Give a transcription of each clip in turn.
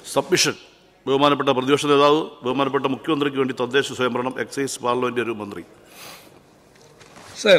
Submission. ബഹുമാനപ്പെട്ട പ്രതിപക്ഷ നേതാവ്, ബഹുമാനപ്പെട്ട മുഖ്യമന്ത്രിക്ക് വേണ്ടി തദ്ദേശ സ്വയംഭരണം, എക്സൈസ്, പാർലമെന്റ് ഒരു മന്ത്രി. സർ,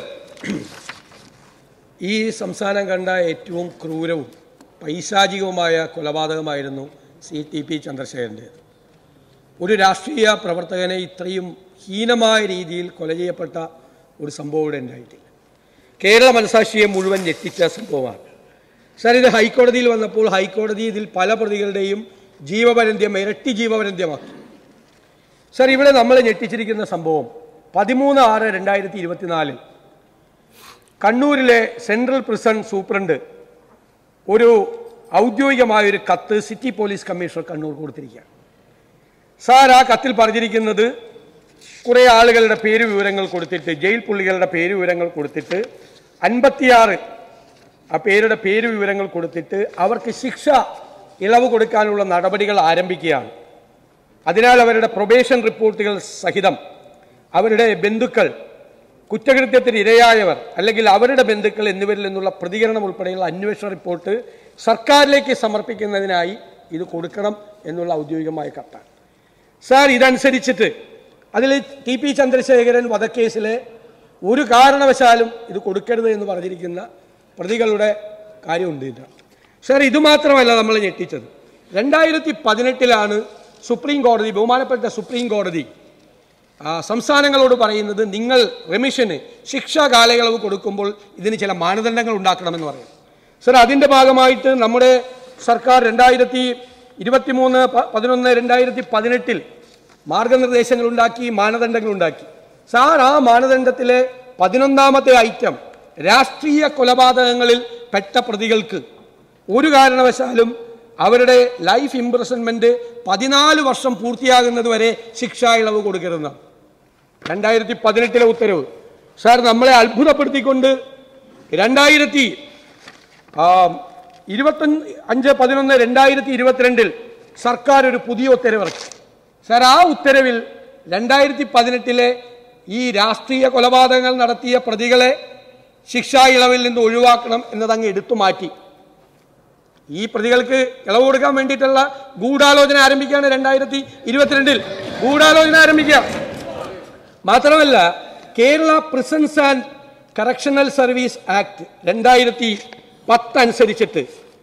ഈ സംസ്ഥാനം കണ്ട ഏറ്റവും ക്രൂരവും പൈശാചികവുമായ കൊലപാതകമായിരുന്നു CTP ചന്ദ്രശേഖരൻ്റേത്. ഒരു രാഷ്ട്രീയ പ്രവർത്തകനെ ഇത്രയും ഹീനമായ രീതിയിൽ കൊല ചെയ്യപ്പെട്ട ഒരു സംഭവം ഇവിടെ ഉണ്ടായിട്ടില്ല. കേരള മനസാക്ഷിയെ മുഴുവൻ ഞെട്ടിച്ച സംഭവമാണ്. സർ, ഇത് ഹൈക്കോടതിയിൽ വന്നപ്പോൾ ഹൈക്കോടതി ഇതിൽ പല പ്രതികളുടെയും ജീവപര്യന്തം ഇരട്ടി ജീവപര്യന്തമാക്കി. സർ, ഇവിടെ നമ്മൾ ഞെട്ടിച്ചിരിക്കുന്ന സംഭവം 13/6/2024 കണ്ണൂരിലെ സെൻട്രൽ പ്രിസൺ സൂപ്രണ്ട് ഒരു ഔദ്യോഗികമായൊരു കത്ത് സിറ്റി പോലീസ് കമ്മീഷണർ കണ്ണൂർ കൊടുത്തിരിക്കുകയാണ്. സാർ, ആ കത്തിൽ പറഞ്ഞിരിക്കുന്നത് കുറേ ആളുകളുടെ പേര് വിവരങ്ങൾ കൊടുത്തിട്ട്, ജയിൽ പുള്ളികളുടെ പേര് വിവരങ്ങൾ കൊടുത്തിട്ട് 56 ആ പേരുടെ പേര് വിവരങ്ങൾ കൊടുത്തിട്ട് അവർക്ക് ശിക്ഷ ഇളവ് കൊടുക്കാനുള്ള നടപടികൾ ആരംഭിക്കുകയാണ്. അതിനാൽ അവരുടെ പ്രൊബേഷൻ റിപ്പോർട്ടുകൾ സഹിതം അവരുടെ ബന്ധുക്കൾ, കുറ്റകൃത്യത്തിന് ഇരയായവർ അല്ലെങ്കിൽ അവരുടെ ബന്ധുക്കൾ എന്നിവരിൽ നിന്നുള്ള പ്രതികരണം ഉൾപ്പെടെയുള്ള അന്വേഷണ റിപ്പോർട്ട് സർക്കാരിലേക്ക് സമർപ്പിക്കുന്നതിനായി ഇത് കൊടുക്കണം എന്നുള്ള ഔദ്യോഗികമായ കത്താണ്. സാർ, ഇതനുസരിച്ചിട്ട് അതിൽ TP ചന്ദ്രശേഖരൻ വധക്കേസിലെ ഒരു കാരണവശാലും ഇത് കൊടുക്കരുത് എന്ന് പറഞ്ഞിരിക്കുന്ന പ്രതികളുടെ കാര്യമുണ്ട്. സാർ, ഇതുമാത്രമല്ല നമ്മൾ ഞെട്ടിച്ചത്. 2018 സുപ്രീം കോടതി, ബഹുമാനപ്പെട്ട സുപ്രീം കോടതി സംസ്ഥാനങ്ങളോട് പറയുന്നത് നിങ്ങൾ റെമിഷന് ശിക്ഷാ കാലയളവ് കൊടുക്കുമ്പോൾ ഇതിന് ചില മാനദണ്ഡങ്ങൾ ഉണ്ടാക്കണമെന്ന് പറയും. സർ, അതിൻ്റെ ഭാഗമായിട്ട് നമ്മുടെ സർക്കാർ 2023/11/2018 മാർഗനിർദ്ദേശങ്ങളുണ്ടാക്കി, മാനദണ്ഡങ്ങളുണ്ടാക്കി. സാർ, ആ മാനദണ്ഡത്തിലെ 11ാമത്തെ ഐറ്റം രാഷ്ട്രീയ കൊലപാതകങ്ങളിൽ പെട്ട പ്രതികൾക്ക് ഒരു കാരണവശാലും അവരുടെ ലൈഫ് ഇംപ്രിസൺമെന്റ് 14 വർഷം പൂർത്തിയാകുന്നത് വരെ ശിക്ഷാ ഇളവ് കൊടുക്കരുതെന്നാണ് 2018 ഉത്തരവ്. സാർ, നമ്മളെ അത്ഭുതപ്പെടുത്തിക്കൊണ്ട് 25/11/2022 സർക്കാർ ഒരു പുതിയ ഉത്തരവിറക്കി. സാർ, ആ ഉത്തരവിൽ 2018 ഈ രാഷ്ട്രീയ കൊലപാതകങ്ങൾ നടത്തിയ പ്രതികളെ ശിക്ഷാ ഇളവിൽ നിന്ന് ഒഴിവാക്കണം എന്നതങ്ങ് എടുത്തു മാറ്റി. ഈ പ്രതികൾക്ക് ഇളവ് കൊടുക്കാൻ വേണ്ടിയിട്ടുള്ള ഗൂഢാലോചന ആരംഭിക്കുകയാണ് 2022 ഗൂഢാലോചന ആരംഭിക്കുക. മാത്രമല്ല, Kerala prisons and correctional service act 2010 അനുസരിച്ചിട്ട്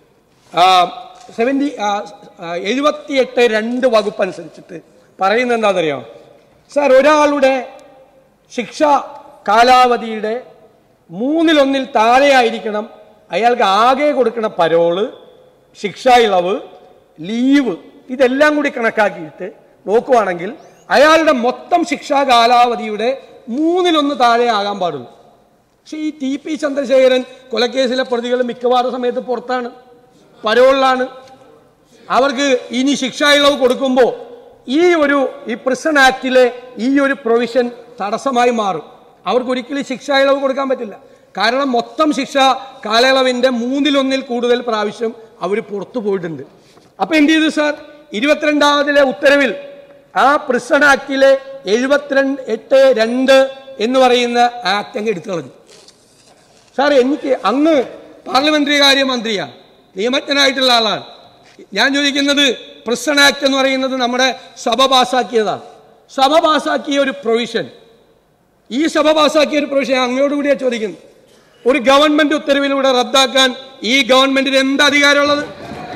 78(2) വകുപ്പ് അനുസരിച്ചിട്ട് പറയുന്നത് എന്താണെന്നറിയാം സാർ? ഒരാളുടെ ശിക്ഷാ കാലാവധിയുടെ 1/3 താഴെയായിരിക്കണം അയാൾക്ക് ആകെ കൊടുക്കുന്ന പരോള്, ശിക്ഷാ ഇളവ്, ലീവ്, ഇതെല്ലാം കൂടി കണക്കാക്കിയിട്ട് നോക്കുവാണെങ്കിൽ അയാളുടെ മൊത്തം ശിക്ഷാ കാലാവധിയുടെ 1/3 താഴെ ആകാൻ പാടുള്ളൂ. പക്ഷേ ഈ TP ചന്ദ്രശേഖരൻ കൊലക്കേസിലെ പ്രതികൾ മിക്കവാറും സമയത്ത് പുറത്താണ്, പരോളിലാണ്. അവർക്ക് ഇനി ശിക്ഷാ ഇളവ് കൊടുക്കുമ്പോൾ ഈ പ്രിസൺ ആക്ടിലെ ഈ ഒരു പ്രൊവിഷൻ തടസ്സമായി മാറും. അവർക്ക് ഒരിക്കലും ശിക്ഷാ ഇളവ് കൊടുക്കാൻ പറ്റില്ല. കാരണം മൊത്തം ശിക്ഷാ കാലയളവിൻ്റെ 1/3 കൂടുതൽ പ്രാവശ്യം അവർ പുറത്തു പോയിട്ടുണ്ട്. അപ്പം എന്ത് ചെയ്തു സാർ? 22ാമതിലെ ഉത്തരവിൽ ആ പ്രിസൺ ആക്ടിലെ 78(2) എന്ന് പറയുന്ന ആക്ട് അങ്ങ് എടുത്തു കളഞ്ഞു. സാർ, എനിക്ക് അങ്ങ് പാർലമെന്ററി കാര്യ മന്ത്രിയാണ്, നിയമജ്ഞനായിട്ടുള്ള ആളാണ്. ഞാൻ ചോദിക്കുന്നത്, പ്രിസൺ ആക്ട് എന്ന് പറയുന്നത് നമ്മുടെ സഭ പാസ്സാക്കിയതാണ്. സഭ പാസ്സാക്കിയ ഒരു പ്രൊവിഷൻ, ഈ സഭ പാസ്സാക്കിയ ഒരു പ്രൊവിഷൻ അങ്ങയോടുകൂടിയാണ് ചോദിക്കുന്നത്. ഒരു ഗവൺമെന്റ് ഉത്തരവിലൂടെ റദ്ദാക്കാൻ ഈ ഗവൺമെന്റിന് എന്ത് അധികാരമുള്ളത്?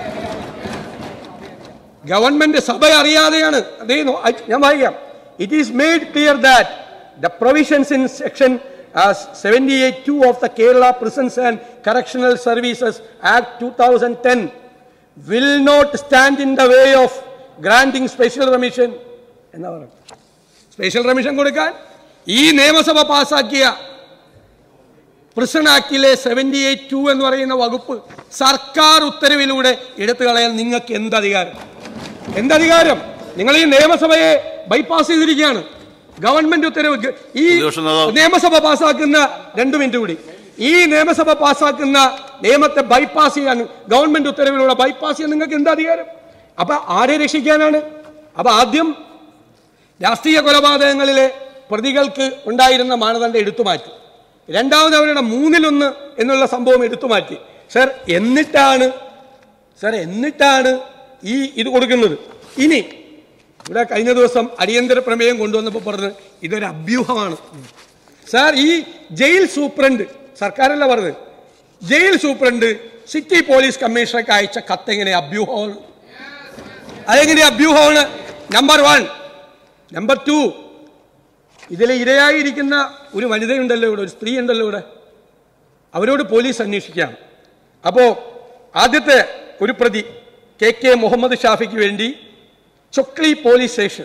ഗവൺമെന്റ് സഭ അറിയാതെയാണ്. ഞാൻ വായിക്കാം. It is made clear that the provisions in section 78(2) of the Kerala Prisons and Correctional Services Act 2010 will not stand in the way of granting special remission. എന്നാ പറയുക? സ്പെഷ്യൽ റെമിഷൻ കൊടുക്കാൻ ഈ നിയമസഭ പാസ്സാക്കിയ പ്രിസൺ ആക്ടിലെ 78(2) എന്ന് പറയുന്ന വകുപ്പ് സർക്കാർ ഉത്തരവിലൂടെ എടുത്തു കളയാൻ നിങ്ങൾക്ക് എന്തധികാരം? എന്തധികാരം? നിങ്ങൾ ഈ നിയമസഭയെ ബൈപ്പാസ് ചെയ്തിരിക്കുകയാണ്. ഗവൺമെന്റ് ഉത്തരവ്, ഈ നിയമസഭ പാസ്സാക്കുന്ന 2 മിനിറ്റ് കൂടി, ഈ നിയമസഭ പാസ്സാക്കുന്ന നിയമത്തെ ബൈപ്പാസ് ചെയ്യാൻ, ഗവൺമെന്റ് ഉത്തരവിലൂടെ ബൈപ്പാസ് ചെയ്യാൻ നിങ്ങൾക്ക് എന്താ അധികാരം? അപ്പൊ ആരെ രക്ഷിക്കാനാണ്? അപ്പൊ ആദ്യം രാഷ്ട്രീയ കൊലപാതകങ്ങളിലെ പ്രതികൾക്ക് ഉണ്ടായിരുന്ന മാനദണ്ഡം എടുത്തുമാറ്റി. രണ്ടാമത് അവരുടെ 1/3 എന്നുള്ള സംഭവം എടുത്തുമാറ്റി. എന്നിട്ടാണ് ഇത് കൊടുക്കുന്നത്. ഇനി ഇവിടെ കഴിഞ്ഞ ദിവസം അടിയന്തര പ്രമേയം കൊണ്ടുവന്നപ്പോൾ പറഞ്ഞത് ഇതൊരു അഭ്യൂഹമാണ്. സാർ, ഈ ജയിൽ സൂപ്രണ്ട്, സർക്കാരല്ല പറഞ്ഞത്, ജയിൽ സൂപ്രണ്ട് സിറ്റി പോലീസ് കമ്മീഷണർക്ക് അയച്ച കത്ത് എങ്ങനെ അഭ്യൂഹമാണ്? അതെങ്ങനെ അഭ്യൂഹമാണ്? നമ്പർ 1. നമ്പർ 2, ഇതിലെ ഇരയായിരിക്കുന്ന ഒരു വനിതയുണ്ടല്ലോ ഇവിടെ, ഒരു സ്ത്രീ ഉണ്ടല്ലോ ഇവിടെ, അവരോട് പോലീസ് അന്വേഷിക്കാം. അപ്പോൾ ആദ്യത്തെ ഒരു പ്രതി KK മുഹമ്മദ് ഷാഫിക്ക് വേണ്ടി ചൊക്ലി പോലീസ് സ്റ്റേഷൻ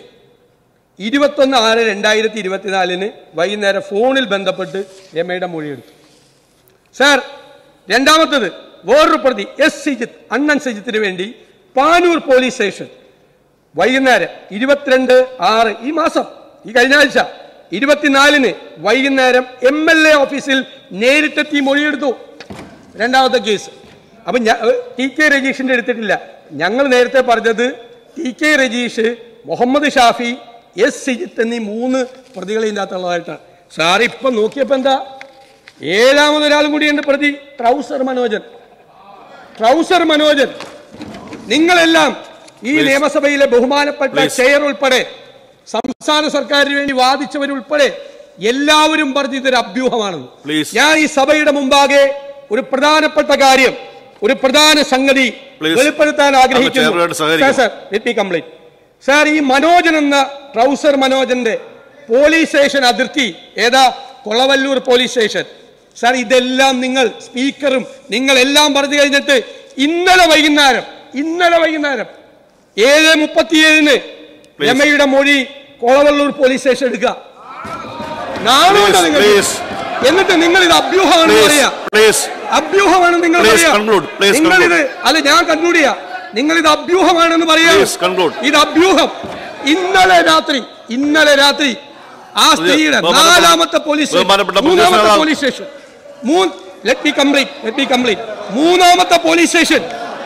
21/6/2024 വൈകുന്നേരം ഫോണിൽ ബന്ധപ്പെട്ട് രമയുടെ മൊഴിയെടുത്തു. സാർ, രണ്ടാമത്തത് വേറൊരു പ്രതി S സിജിത്ത്, അണ്ണൻ സിജിത്തിന് വേണ്ടി പാനൂർ പോലീസ് സ്റ്റേഷൻ വൈകുന്നേരം 22/6 ഈ മാസം, ഈ കഴിഞ്ഞ ആഴ്ച 24 വൈകുന്നേരം MLA ഓഫീസിൽ നേരിട്ടെത്തി മൊഴിയെടുത്തു. രണ്ടാമത്തെ കേസ്. അപ്പം TK രജീഷിന്റെ എടുത്തിട്ടില്ല. ഞങ്ങൾ നേരത്തെ പറഞ്ഞത് TK രജീഷ്, മുഹമ്മദ് ഷാഫി, S സിജിത്ത് എന്നീ 3 പ്രതികളെ ഇതിനകത്തുള്ളതായിട്ടാണ്. സാർ, ഇപ്പം നോക്കിയപ്പോൾ എന്താ, ഏഴാമതൊരാളും കൂടിയുണ്ട് പ്രതി, ട്രൗസർ മനോജൻ. നിങ്ങളെല്ലാം ഈ നിയമസഭയിലെ ബഹുമാനപ്പെട്ട ചെയർ ഉൾപ്പെടെ സംസ്ഥാന സർക്കാരിന് വേണ്ടി വാദിച്ചവരുൾപ്പെടെ എല്ലാവരും പറഞ്ഞു ഇതൊരു അഭ്യൂഹമാണെന്ന്. ഞാൻ ഈ സഭയുടെ മുമ്പാകെ ഒരു പ്രധാനപ്പെട്ട കാര്യം, ഒരു പ്രധാന സംഗതി വെളിപ്പെടുത്താൻ ആഗ്രഹിക്കുന്നു. സാർ, ഈ മനോജൻ എന്ന ട്രൗസർ മനോജന്റെ പോലീസ് സ്റ്റേഷൻ അതിർത്തി ഏതാ? Kolavallur police station. സാർ, ഇതെല്ലാം നിങ്ങൾ സ്പീക്കറും നിങ്ങളെല്ലാം പറഞ്ഞു കഴിഞ്ഞിട്ട് ഇന്നലെ വൈകുന്നേരം 7:37 രമയുടെ മൊഴി കൊളവല്ലൂർ പോലീസ് സ്റ്റേഷൻ എടുക്കുക. നാളുണ്ട് നിങ്ങൾ, എന്നിട്ട് നിങ്ങൾ ഇത് അഭ്യൂഹമാണെന്ന് പറയാ. അഭ്യൂഹമാണെന്ന് നിങ്ങൾ പറയാ. നിങ്ങളിത് അല്ല, ഞാൻ കൺക്ലൂഡ് ചെയ്യാം. നിങ്ങൾ ഇത് അഭ്യൂഹമാണെന്ന് പറയാ. ഇത് അഭ്യൂഹം. ഇന്നലെ രാത്രി ആ സ്ത്രീയുടെ 4ാമത്തെ പോലീസ് സ്റ്റേഷൻ, 3ാമത്തെ police station, let me complete 3ാമത്തെ പോലീസ് സ്റ്റേഷൻ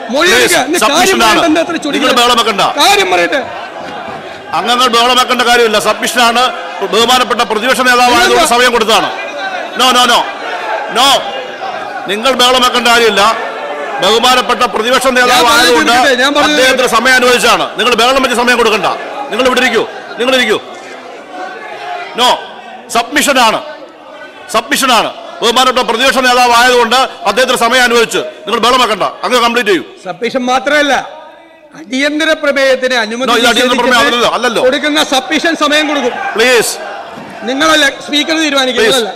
കാര്യം പറയട്ടെ. അംഗങ്ങൾ ബഹളം വെക്കേണ്ട കാര്യമില്ല. സബ്മിഷനാണ്. ബഹുമാനപ്പെട്ട പ്രതിപക്ഷ നേതാവായതുകൊണ്ട് സമയം കൊടുത്താണ്. നോ, നിങ്ങൾ ബഹളം വെക്കേണ്ട കാര്യമില്ല. ബഹുമാനപ്പെട്ട പ്രതിപക്ഷ നേതാവായതുകൊണ്ട് അദ്ദേഹത്തിന് സമയം അനുവദിച്ചാണ്. നിങ്ങൾ ബഹളം വെച്ച് സമയം കൊടുക്കണ്ട. നിങ്ങൾ ഇവിടെ ഇരിക്കൂ. നോ, സബ്മിഷനാണ്. ബഹുമാനപ്പെട്ട പ്രതിപക്ഷ നേതാവ് ആയതുകൊണ്ട് അദ്ദേഹത്തിന് സമയം അനുവദിച്ച് നിങ്ങൾ ബഹളം വെക്കണ്ട. അങ്ങ് കംപ്ലീറ്റ് ചെയ്യൂ. സബ്മിഷൻ മാത്രമല്ല, അടിയന്തര പ്രമേയത്തിന് അനുമതി കൊടുക്കുന്ന സബ്മിഷൻ സമയം കൊടുക്കും. പ്ലീസ്, നിങ്ങളല്ല സ്പീക്കർ തീരുമാനിക്കുന്നതല്ല.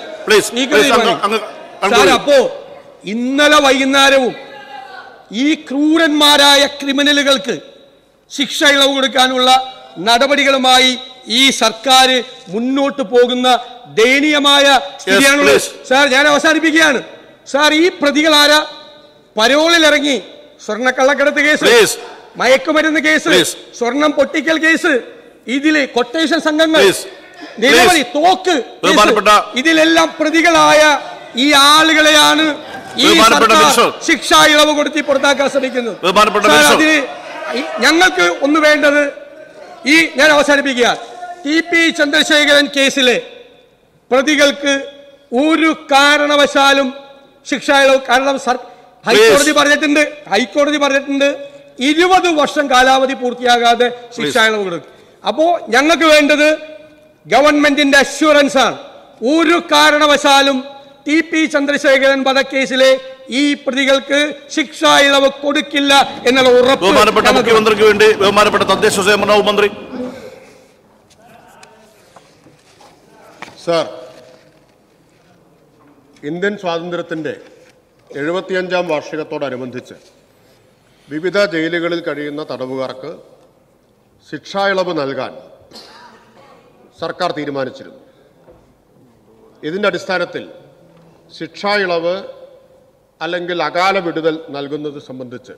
അപ്പോ ഇന്നലെ വൈകുന്നേരവും ഈ ക്രൂരന്മാരായ ക്രിമിനലുകൾക്ക് ശിക്ഷ ഇളവ് കൊടുക്കാനുള്ള നടപടികളുമായി ഈ സർക്കാർ മുന്നോട്ട് പോകുന്ന ദയനീയമായ സ്ഥിതിയാണുള്ളത്. സാർ, ഞാൻ അവസാനിപ്പിക്കുകയാണ്. സാർ, ഈ പ്രതികൾ ആരാ? പരോളിലിറങ്ങി സ്വർണ്ണക്കള്ളക്കടത്ത് കേസ്, മയക്കുമരുന്ന് കേസ്, സ്വർണം പൊട്ടിക്കൽ കേസ്, ഇതിലെ കൊട്ടേഷൻ സംഘങ്ങൾ, നിരവധി തോക്ക്, ഇതിലെല്ലാം പ്രതികളായ ഈ ആളുകളെയാണ് ഈ സർക്കാർ ശിക്ഷാ ഇളവ് കൊടുത്തി പുറത്താക്കാൻ ശ്രമിക്കുന്നത്. അതിന് ഞങ്ങൾക്ക് ഒന്ന് വേണ്ടത്, ഞാൻ അവസാനിപ്പിക്കുക, TP ചന്ദ്രശേഖരൻ കേസിലെ പ്രതികൾക്ക് ഒരു കാരണവശാലും ശിക്ഷാ ഇളവ്, കാരണം ഹൈക്കോടതി പറഞ്ഞിട്ടുണ്ട് 20 വർഷം കാലാവധി പൂർത്തിയാകാതെ ശിക്ഷാ ഇളവ് കൊടുക്കും. അപ്പോ ഞങ്ങൾക്ക് വേണ്ടത് ഗവൺമെന്റിന്റെ അഷ്വറൻസ് ആണ്. ഒരു കാരണവശാലും TP ചന്ദ്രശേഖരൻ വധക്കേസിലെ ഈ പ്രതികൾക്ക് ശിക്ഷാ ഇളവ് കൊടുക്കില്ല എന്നുള്ള ഉറപ്പ്. ബഹുമാനപ്പെട്ട മുഖ്യമന്ത്രിക്ക് വേണ്ടി ബഹുമാനപ്പെട്ട തദ്ദേശ സ്വയംഭരണ മന്ത്രി. സർ, ഇന്ത്യൻ സ്വാതന്ത്ര്യത്തിൻ്റെ 75ാം വാർഷികത്തോടനുബന്ധിച്ച് വിവിധ ജയിലുകളിൽ കഴിയുന്ന തടവുകാർക്ക് ശിക്ഷാ ഇളവ് നൽകാൻ സർക്കാർ തീരുമാനിച്ചിരുന്നു. ഇതിൻ്റെ അടിസ്ഥാനത്തിൽ ശിക്ഷാ ഇളവ് അല്ലെങ്കിൽ അകാല വിടുതൽ നൽകുന്നത് സംബന്ധിച്ച്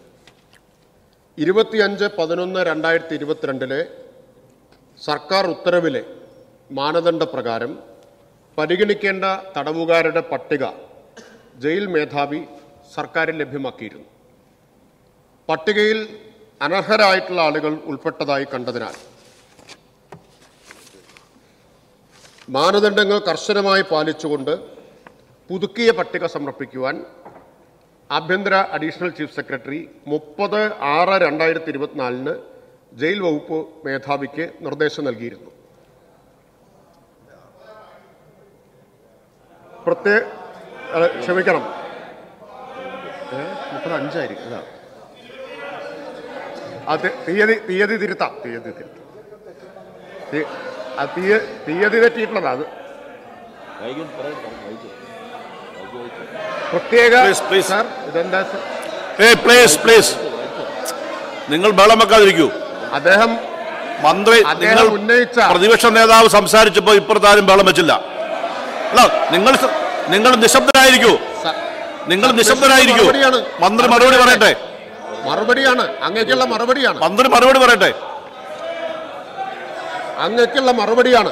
25/11/2022 സർക്കാർ ഉത്തരവിലെ മാനദണ്ഡപ്രകാരം പരിഗണിക്കേണ്ട തടവുകാരുടെ പട്ടിക ജയിൽ മേധാവി സർക്കാരിൽ ലഭ്യമാക്കിയിരുന്നു. പട്ടികയിൽ അനർഹരായിട്ടുള്ള ആളുകൾ ഉൾപ്പെട്ടതായി കണ്ടതിനാൽ മാനദണ്ഡങ്ങൾ കർശനമായി പാലിച്ചുകൊണ്ട് പുതുക്കിയ പട്ടിക സമർപ്പിക്കുവാൻ ആഭ്യന്തര അഡീഷണൽ ചീഫ് സെക്രട്ടറി 30/6/2024 ജയിൽ വകുപ്പ് മേധാവിക്ക് നിർദ്ദേശം നൽകിയിരുന്നു. ക്ഷമിക്കണം, 35 അത് തീയതി തിരുത്താം. തീയതി തെറ്റിയിട്ടുള്ളതാ. അത് പ്രത്യേക സാർ ഇതെന്താ നിങ്ങൾ ബഹളം വെക്കാതിരിക്കൂ. അദ്ദേഹം മന്ത്രി നിങ്ങൾ ഉന്നയിച്ച പ്രതിപക്ഷ നേതാവ് സംസാരിച്ചപ്പോൾ ഇപ്പുറത്താരും ബഹളം വെച്ചില്ല. അല്ല, നിങ്ങൾ നിശബ്ദരായിരിക്കൂ. നിങ്ങൾ നിശബ്ദരായിരിക്കൂ. മന്ത്രി മറുപടി പറയട്ടെ. മറുപടിയാണ് അങ്ങേക്കുള്ള മറുപടിയാണ്. മന്ത്രി മറുപടി പറയട്ടെ. അങ്ങേക്കുള്ള മറുപടിയാണ്.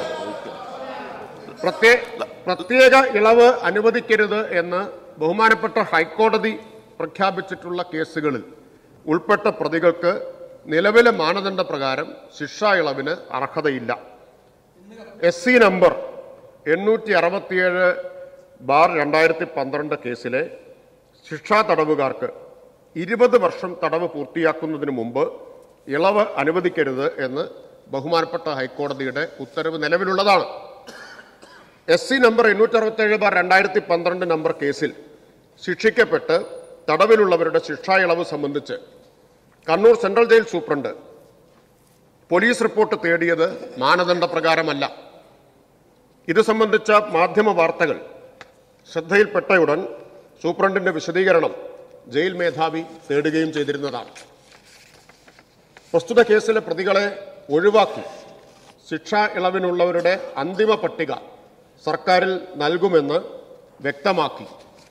പ്രത്യേക ഇളവ് അനുവദിക്കരുത് എന്ന് ബഹുമാനപ്പെട്ട ഹൈക്കോടതി പ്രഖ്യാപിച്ചിട്ടുള്ള കേസുകളിൽ ഉൾപ്പെട്ട പ്രതികൾക്ക് നിലവിലെ മാനദണ്ഡ പ്രകാരം ശിക്ഷാ ഇളവിന് അർഹതയില്ല. SC നമ്പർ 867/2012 കേസിലെ ശിക്ഷാ തടവുകാർക്ക് 20 വർഷം തടവ് പൂർത്തിയാക്കുന്നതിന് മുമ്പ് ഇളവ് അനുവദിക്കരുത് എന്ന് ബഹുമാനപ്പെട്ട ഹൈക്കോടതിയുടെ ഉത്തരവ് നിലവിലുള്ളതാണ്. SC നമ്പർ 867/2012 നമ്പർ കേസിൽ ശിക്ഷിക്കപ്പെട്ട് തടവിലുള്ളവരുടെ ശിക്ഷാ ഇളവ് സംബന്ധിച്ച് Kannur central jail superintendent police report തേടിയത് മാനദണ്ഡ പ്രകാരമല്ല. ഇത് സംബന്ധിച്ച മാധ്യമ വാർത്തകൾ ശ്രദ്ധയിൽപ്പെട്ടയുടൻ സൂപ്രണ്ടിന്റെ വിശദീകരണം ജയിൽ മേധാവി തേടുകയും ചെയ്തിരുന്നതാണ്. പ്രസ്തുത കേസിലെ പ്രതികളെ ഒഴിവാക്കി ശിക്ഷാ ഇളവിനുള്ളവരുടെ അന്തിമ പട്ടിക സർക്കാരിൽ നൽകുമെന്ന് വ്യക്തമാക്കി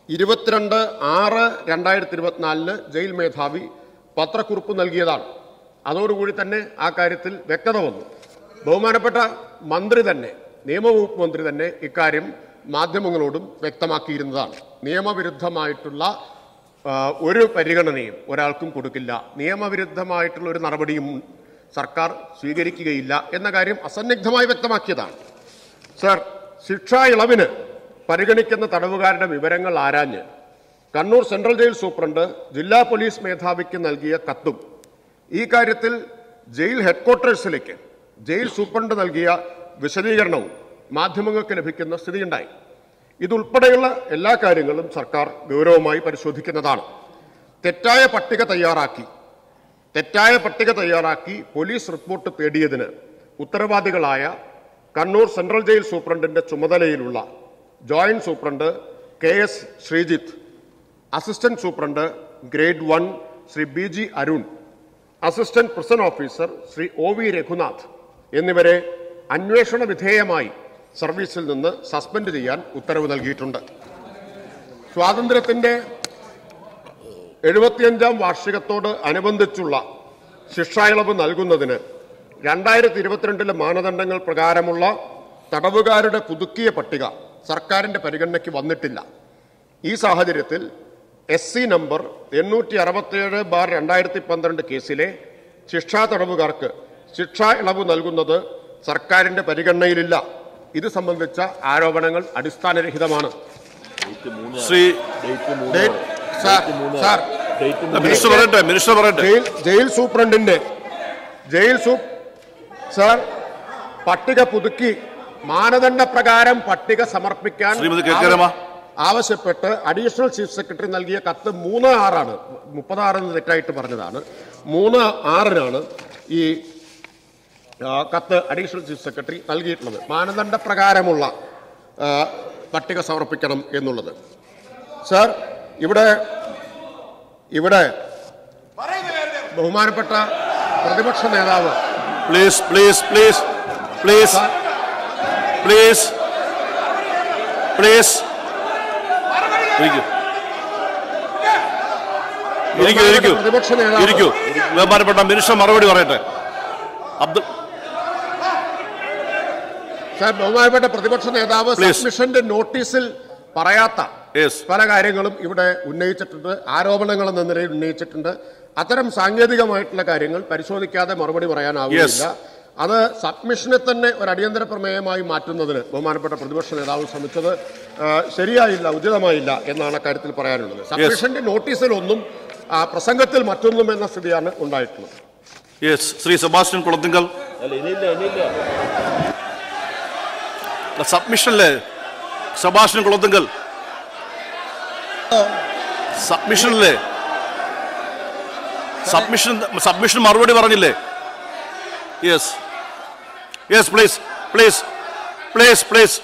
22/6/2024 ജയിൽ മേധാവി പത്രക്കുറിപ്പ് നൽകിയതാണ്. അതോടുകൂടി തന്നെ ആ കാര്യത്തിൽ വ്യക്തത വന്നു. ബഹുമാനപ്പെട്ട മന്ത്രി തന്നെ, നിയമവകുപ്പ് മന്ത്രി തന്നെ ഇക്കാര്യം മാധ്യമങ്ങളോടും വ്യക്തമാക്കിയിരുന്നതാണ്. നിയമവിരുദ്ധമായിട്ടുള്ള ഒരു പരിഗണനയും ഒരാൾക്കും കൊടുക്കില്ല, നിയമവിരുദ്ധമായിട്ടുള്ള ഒരു നടപടിയും സർക്കാർ സ്വീകരിക്കുകയില്ല എന്ന കാര്യം അസന്നിഗ്ധമായി വ്യക്തമാക്കിയതാണ്. സർ, ശിക്ഷാ ഇളവിന് പരിഗണിക്കുന്ന തടവുകാരുടെ വിവരങ്ങൾ ആരാഞ്ഞ് കണ്ണൂർ സെൻട്രൽ ജയിൽ സൂപ്രണ്ട് ജില്ലാ പോലീസ് മേധാവിക്ക് നൽകിയ കത്തും ഈ കാര്യത്തിൽ ജയിൽ ഹെഡ്ക്വാർട്ടേഴ്സിലേക്ക് ജയിൽ സൂപ്രണ്ട് നൽകിയ വിശദീകരണവും മാധ്യമങ്ങൾക്ക് ലഭിക്കുന്ന സ്ഥിതിയുണ്ടായി. ഇതുൾപ്പെടെയുള്ള എല്ലാ കാര്യങ്ങളും സർക്കാർ ഗൗരവമായി പരിശോധിക്കുന്നതാണ്. തെറ്റായ പട്ടിക തയ്യാറാക്കി പോലീസ് റിപ്പോർട്ട് തേടിയതിന് ഉത്തരവാദികളായ കണ്ണൂർ സെൻട്രൽ ജയിൽ സൂപ്രണ്ടിന്റെ ചുമതലയിലുള്ള joint superintendent KS Sreejith, assistant superintendent grade 1 Shri BG Arun, assistant prison officer Shri OV Raghunath എന്നിവരെ അന്വേഷണ വിധേയമായി സർവീസിൽ നിന്ന് സസ്പെൻഡ് ചെയ്യാൻ ഉത്തരവ് നൽകിയിട്ടുണ്ട്. സ്വാതന്ത്ര്യത്തിന്റെ 75ാം വാർഷികത്തോട് അനുബന്ധിച്ചുള്ള ശിക്ഷാ ഇളവ് നൽകുന്നതിന് 2022 മാനദണ്ഡങ്ങൾ പ്രകാരമുള്ള തടവുകാരുടെ പുതുക്കിയ പട്ടിക സർക്കാരിന്റെ പരിഗണനയ്ക്ക് വന്നിട്ടില്ല. ഈ സാഹചര്യത്തിൽ SC നമ്പർ 867/2012 കേസിലെ ശിക്ഷാ തടവുകാർക്ക് ശിക്ഷാ ഇളവ് നൽകുന്നത് സർക്കാരിന്റെ പരിഗണനയിലില്ല. ഇത് സംബന്ധിച്ച ആരോപണങ്ങൾ അടിസ്ഥാനരഹിതമാണ്. ജയിൽ സൂപ്രണ്ടിന്റെ സാർ പട്ടിക പുതുക്കി മാനദണ്ഡ പ്രകാരം പട്ടിക സമർപ്പിക്കാൻ ആവശ്യപ്പെട്ട് അഡീഷണൽ ചീഫ് സെക്രട്ടറി നൽകിയ കത്ത് 3/6 36 തെറ്റായിട്ട് പറഞ്ഞതാണ്. 3/6 ഈ കത്ത് അഡീഷണൽ ചീഫ് സെക്രട്ടറി നൽകിയിട്ടുള്ളത്. മാനദണ്ഡ പ്രകാരമുള്ള പട്ടിക സമർപ്പിക്കണം എന്നുള്ളത്. സർ, ഇവിടെ ബഹുമാനപ്പെട്ട പ്രതിപക്ഷ നേതാവ് please please please please please please ബഹുമാനപ്പെട്ട മിനിസ്റ്റർ മറുപടി പറയട്ടെ. ബഹുമാനപ്പെട്ട പ്രതിപക്ഷ നേതാവ് സബ്മിഷന്റെ നോട്ടീസിൽ പറയാത്ത പല കാര്യങ്ങളും ഇവിടെ ഉന്നയിച്ചിട്ടുണ്ട്, ആരോപണങ്ങൾ എന്ന നിലയിൽ ഉന്നയിച്ചിട്ടുണ്ട്. അത്തരം സാങ്കേതികമായിട്ടുള്ള കാര്യങ്ങൾ പരിശോധിക്കാതെ മറുപടി പറയാനാവില്ല. അത് സബ്മിഷനെ തന്നെ ഒരു അടിയന്തര പ്രമേയമായി മാറ്റുന്നതിന് ബഹുമാനപ്പെട്ട പ്രതിപക്ഷ നേതാവ് ശ്രമിച്ചത് ശരിയായില്ല, ഉചിതമായില്ല എന്നാണ് അക്കാര്യത്തിൽ പറയാനുള്ളത്. സബ്മിഷന്റെ നോട്ടീസിലൊന്നും പ്രസംഗത്തിൽ മറ്റൊന്നും എന്ന സ്ഥിതിയാണ് ഉണ്ടായിട്ടുള്ളത്. ശ്രീ സെബാസ്റ്റ്യൻ കുളത്തിങ്കൽ, സബ്മിഷനിലെ സെബാസ്റ്റ്യൻ കുളത്തിങ്കൽ, സബ്മിഷനിലെ സബ്മിഷൻ മറുപടി പറഞ്ഞില്ലേ? Yes please please please please.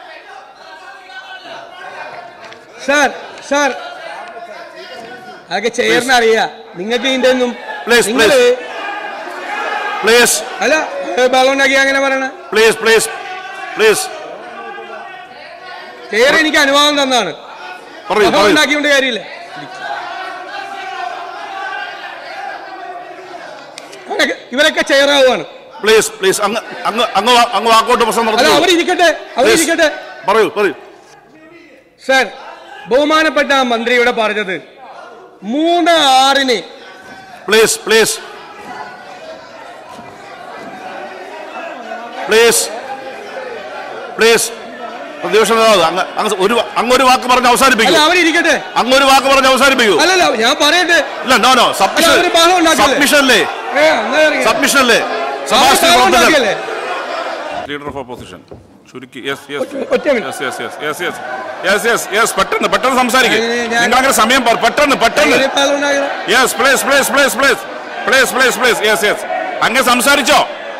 Sir അതൊക്കെ ചെയറിന് അറിയാം, നിങ്ങൾക്ക് ഇതിന്റെ ഒന്നും പ്ലീസ് അല്ല ബഹളമുണ്ടാക്കി അങ്ങനെ പറയണ. Please please please. ചെയർ എനിക്ക് അനുവാദം തന്നാണ്, ഉണ്ടാക്കിയോണ്ട് കാര്യമില്ല. ഇവരൊക്കെ ചെയറാവുകയാണ്. പ്ലീസ് പ്ലീസ് അങ്ങ് വാക്കോട്ട് പ്രശ്നം നടത്തുക. അവരിരിക്കട്ടെ. പറയൂ. സാർ, ബഹുമാനപ്പെട്ട മന്ത്രി ഇവിടെ പറഞ്ഞത് 3/6 പ്ലീസ് പ്ലീസ് പ്ലീസ് പ്ലീസ്. പ്രതിപക്ഷ നേതാവ് അങ്ങൊരു വാക്ക് പറഞ്ഞ് അവസാനിപ്പിക്കും. അവരിരിക്കട്ടെ. അങ്ങൊരു വാക്ക് പറഞ്ഞ് അവസാനിപ്പിക്കൂ. അല്ലല്ല, ഞാൻ പറയട്ടെ. ഇല്ല, നോ സബ്മിഷനല്ലേ? ലീഡർ ഓഫ് ഓപ്പോസിഷൻ ചുരുക്കി. പെട്ടെന്ന് സംസാരിക്കും. നിങ്ങളങ്ങനെ സമയം പെട്ടെന്ന്. അങ്ങ് സംസാരിച്ചോ.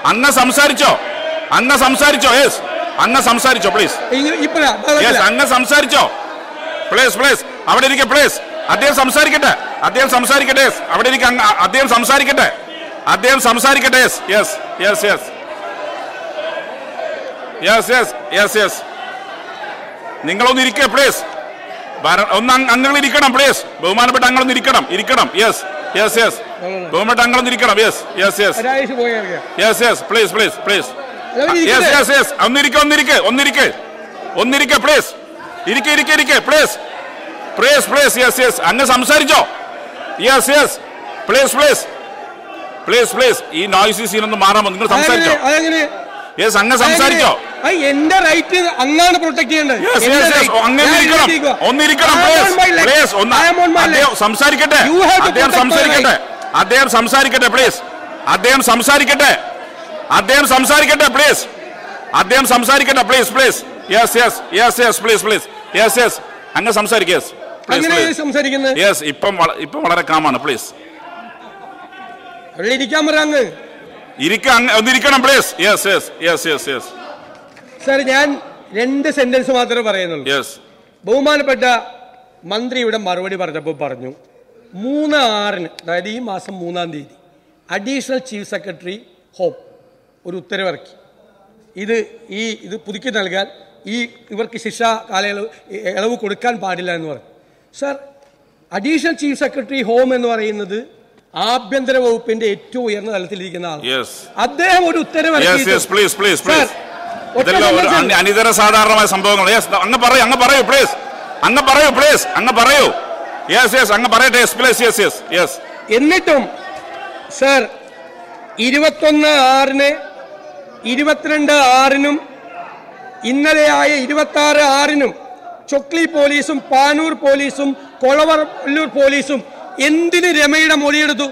അങ്ങ് സംസാരിച്ചോ പ്ലീസ്. അങ്ങ് സംസാരിച്ചോ പ്ലീസ്. അവിടെ ഇരിക്കെ പ്ലീസ്. അദ്ദേഹം സംസാരിക്കട്ടെ. അവിടെ ഇരിക്കെ. അദ്ദേഹം സംസാരിക്കട്ടെ. യെസ്. നിങ്ങളൊന്ന് ഇരിക്കേ പ്ലീസ്. അംഗങ്ങൾ ഇരിക്കണം പ്ലീസ്. ബഹുമാനപ്പെട്ട അംഗങ്ങളൊന്ന് ഇരിക്കണം. യെസ്. ബഹുമാനപ്പെട്ട അംഗങ്ങളൊന്ന് ഇരിക്കണം. യെസ്. പ്ലീസ്. ഒന്നിരിക്കെ പ്ലീസ്. ഇരിക്കെ പ്ലീസ്. അങ്ങ് സംസാരിച്ചോ. യെസ്. പ്ലീസ്. ഈ നോയ്സി സീനൊന്ന് മാറാമോ? നിങ്ങൾ സംസാരിച്ചോ. യെസ്, അങ്ങ് സംസാരിച്ചോ. എന്റെ റൈറ്റ് അങ്ങാണ് പ്രൊട്ടക്ട് ചെയ്യേണ്ടത്. ഒന്നിരിക്കണം പ്ലീസ്. സംസാരിക്കട്ടെ. അദ്ദേഹം സംസാരിക്കട്ടെ പ്ലീസ്. പ്ലീസ്. യെസ്. അങ്ങ് സംസാരിക്കുക. യെസ്. ഇപ്പം വളരെ കാമാണ്. പ്ലീസ് ഇരിക്കാൻ പറ. ഒന്നിരിക്കണം പ്ലീസ്. യെസ്. സാർ, ഞാൻ 2 സെന്റൻസ് മാത്രമേ പറയുന്നുള്ളൂ. ബഹുമാനപ്പെട്ട മന്ത്രിയുടെ മറുപടി പറഞ്ഞപ്പോൾ പറഞ്ഞു 3/6, അതായത് ഈ മാസം 3-ാം തീയതി അഡീഷണൽ ചീഫ് സെക്രട്ടറി ഹോം ഒരു ഉത്തരവിറക്കി. ഇത് പുതുക്കി നൽകാൻ ഇവർക്ക് ശിക്ഷാ കാലയളവ് ഇളവ് കൊടുക്കാൻ പാടില്ല എന്ന് പറഞ്ഞു. Sir, additional chief secretary home എന്ന് പറയുന്നത് ആഭ്യന്തര വകുപ്പിന്റെ ഏറ്റവും ഉയർന്ന തലത്തിലിരിക്കുന്ന ആൾ. അദ്ദേഹം ഒരു ഉത്തരവ് അനിതര സാധാരണമായ സംഭവങ്ങൾ. അങ്ങ് പറയൂ പ്ലീസ്. അങ്ങ് പറയട്ടെ. എന്നിട്ടും സാർ 21/6, 22/6 ഇന്നലെയായ 26/6 ചൊക്ലി പോലീസും പാനൂർ പോലീസും കൊളവല്ലൂർ പോലീസും എന്തിന് രമയുടെ മൊഴിയെടുത്തു?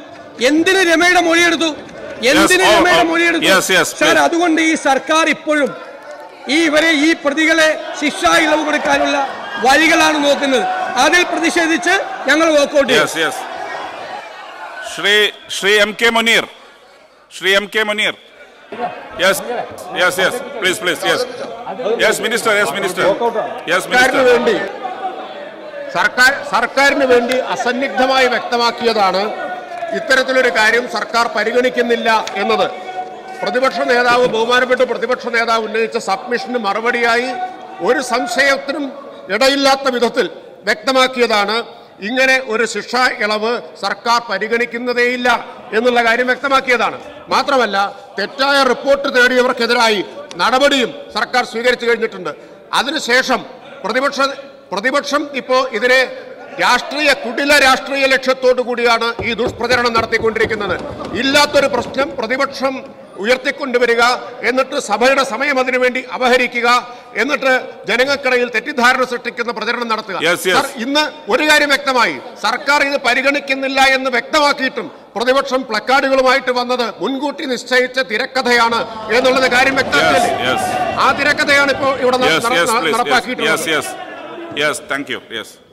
സാർ, അതുകൊണ്ട് ഈ സർക്കാർ ഇപ്പോഴും ഈ പ്രതികളെ ശിക്ഷാ ഇളവ് കൊടുക്കാനുള്ള വഴികളാണ് നോക്കുന്നത്. അതിൽ പ്രതിഷേധിച്ച് ഞങ്ങൾ വോക്കൗട്ട് ചെയ്യും. Shri M K Muneer. സർക്കാരിന് വേണ്ടി അസന്നിഗ്ധമായി വ്യക്തമാക്കിയതാണ് ഇത്തരത്തിലൊരു കാര്യം സർക്കാർ പരിഗണിക്കുന്നില്ല എന്നത്. ബഹുമാനപ്പെട്ട പ്രതിപക്ഷ നേതാവ് ഉന്നയിച്ച സബ്മിഷന് മറുപടിയായി ഒരു സംശയത്തിനും ഇടയില്ലാത്ത വിധത്തിൽ വ്യക്തമാക്കിയതാണ് ഇങ്ങനെ ഒരു ശിക്ഷാ ഇളവ് സർക്കാർ പരിഗണിക്കുന്നതേയില്ല എന്നുള്ള കാര്യം വ്യക്തമാക്കിയതാണ്. മാത്രമല്ല, തെറ്റായ റിപ്പോർട്ട് തേടിയവർക്കെതിരായി നടപടിയും സർക്കാർ സ്വീകരിച്ചു കഴിഞ്ഞിട്ടുണ്ട്. അതിനുശേഷം പ്രതിപക്ഷം ഇപ്പോൾ ഇതിനെ കുടില രാഷ്ട്രീയ ലക്ഷ്യത്തോടു കൂടിയാണ് ഈ ദുഷ്പ്രചരണം നടത്തിക്കൊണ്ടിരിക്കുന്നത്. ഇല്ലാത്തൊരു പ്രശ്നം പ്രതിപക്ഷം ഉയർത്തിക്കൊണ്ടുവരിക, എന്നിട്ട് സഭയുടെ സമയം അതിനുവേണ്ടി അപഹരിക്കുക, എന്നിട്ട് ജനങ്ങൾക്കിടയിൽ തെറ്റിദ്ധാരണ സൃഷ്ടിക്കുന്ന പ്രചരണം നടത്തുക. സർ, ഇന്ന് ഒരു കാര്യം വ്യക്തമായി, സർക്കാർ ഇത് പരിഗണിക്കുന്നില്ല എന്ന് വ്യക്തമാക്കിയിട്ടും പ്രതിപക്ഷം പ്ലക്കാർഡുകളുമായിട്ട് വന്നത് മുൻകൂട്ടി നിശ്ചയിച്ച തിരക്കഥയാണ് എന്നുള്ളത് കാര്യം വ്യക്തമാക്കില്ലേ? ആ തിരക്കഥയാണ് ഇപ്പോൾ ഇവിടെ നടപ്പാക്കിയിട്ടുള്ളത്.